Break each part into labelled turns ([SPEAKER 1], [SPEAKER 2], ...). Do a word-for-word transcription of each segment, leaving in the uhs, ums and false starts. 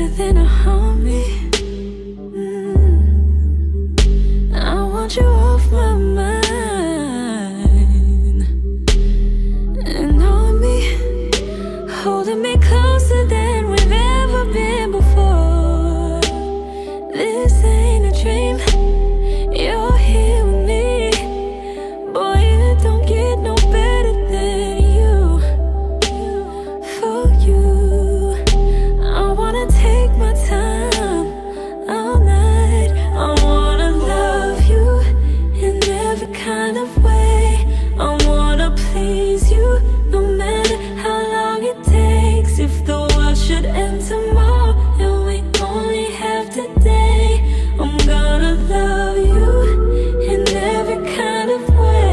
[SPEAKER 1] better than a homie. mm. I want you off my mind, and on me, holding me closer than we've ever been before. This ain't a dream, you're here with me. Boy, it don't get no better than you. For you, I wanna take my time all night. I wanna love you in every kind of way. I wanna please you no matter how long it takes. If the world should end tomorrow and we only have today, I'm gonna love you in every kind of way.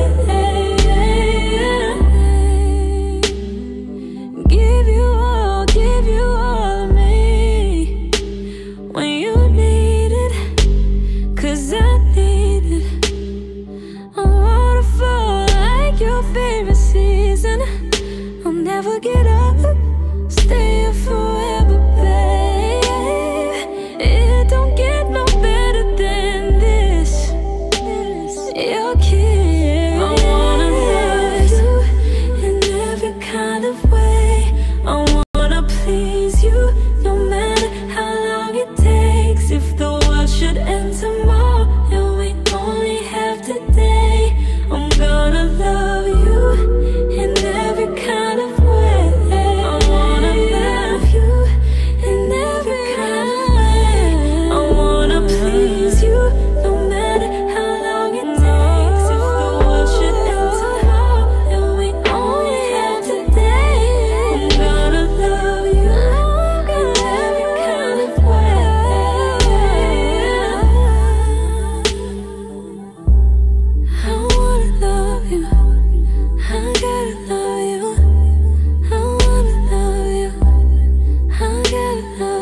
[SPEAKER 1] Give you all, give you all of me when you need it, 'cause I need it. A waterfall like your favorite season. I'll never get up, stay here forever, babe. It don't get no better than this. Your kiss. I wanna love you in every kind of way. I wanna please you no matter how long it takes. If the world should end tomorrow and we only have today, I'm gonna love you in every kind of way. I wanna love you in every kind of way. I wanna please you no matter how long it takes. If the world should end tomorrow and we only have today, I'm gonna love you in every kind of way. I wanna love you, I gotta love you. I wanna love you, I gotta love you.